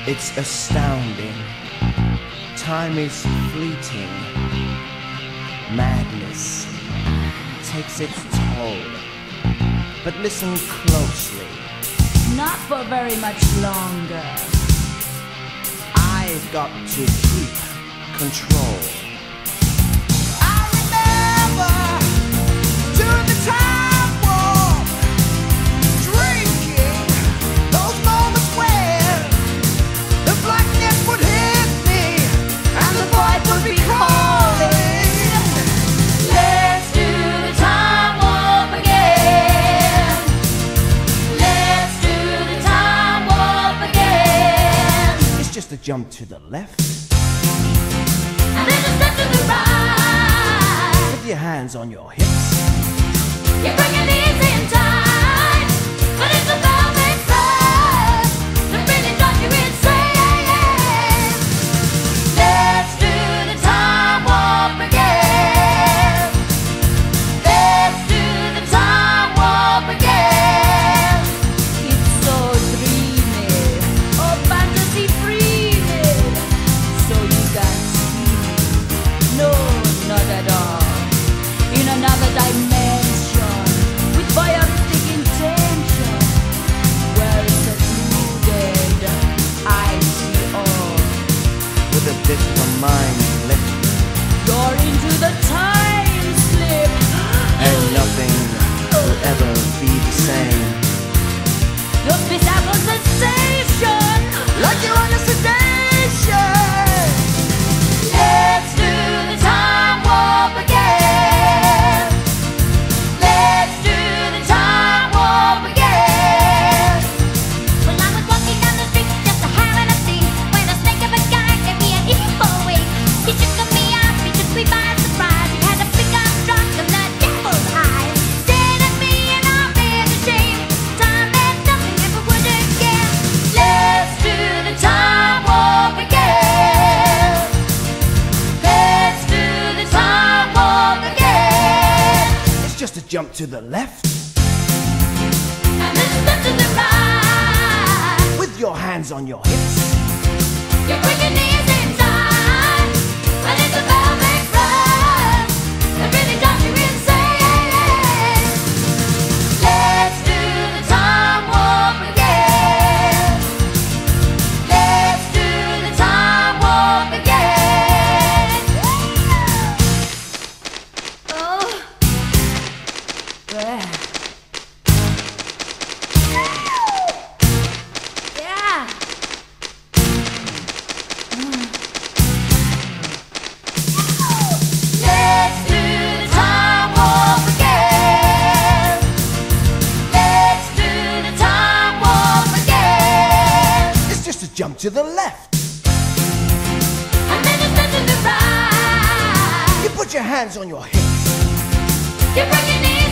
It's astounding. Time is fleeting. Madness takes its toll. But listen closely. Not for very much longer. I've got to keep control. I remember during the time warp, drinking those moments when the blackness would hit me and the void would be calling. Let's do the time warp again. Let's do the time warp again. It's just a jump to the left. And then a step to the right. With your hands on your hips. You bring your knees in tight, but it's a velvet thread that really drives you insane. Let's do the time warp again. Let's do the time warp again. It's so dreamy, oh fantasy dreamy. So you can see me, no, not at all. In another dimension, with voyeuristic intention, well secluded, I see all. With a bit of a mind flip. You're into the time slip, And nothing will ever be the same. the bizarre sensation, Like you're on a sedation. let's do the time warp again. Let's do the time warp again. When I was walking down the street, just having a seat, when a snake of a guy gave me an evil wink. He took me out, he took me by surprise. He had a big struck of the devil's eyes. Stared at me and I felt ashamed. Time meant nothing if it would again. Let's do the time warp again. Let's do the time warp again. It's just a jump to the left. And then a step to the right. With your hands on your hips. You bring your knees inside, but it's a velvet thread that really drives you insane. Let's do the time warp again. Let's do the time warp again. Oh, yeah. Yeah. Let's do the time warp again. Let's do the time warp again. It's just a jump to the left. And then a step to the right. You put your hands on your hips. You bring your knees